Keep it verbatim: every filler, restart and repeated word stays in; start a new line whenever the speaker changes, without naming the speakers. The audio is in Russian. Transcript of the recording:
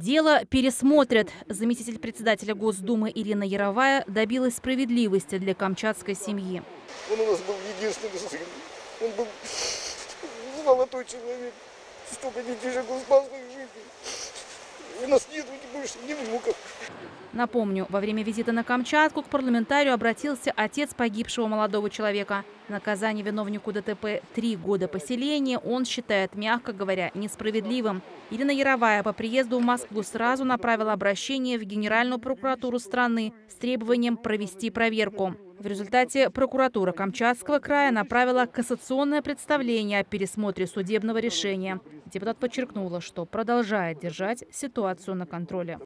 Дело пересмотрят. Заместитель председателя Госдумы Ирина Яровая добилась справедливости для камчатской семьи.
Он у нас был единственный сын. Он был золотой человек. Столько детишек он спас в их жизни. У нас нет больше ни внуков.
Напомню, во время визита на Камчатку к парламентарию обратился отец погибшего молодого человека. Наказание виновнику ДТП – три года поселения он считает, мягко говоря, несправедливым. Ирина Яровая по приезду в Москву сразу направила обращение в Генеральную прокуратуру страны с требованием провести проверку. В результате прокуратура Камчатского края направила кассационное представление о пересмотре судебного решения. Депутат подчеркнула, что продолжает держать ситуацию на контроле.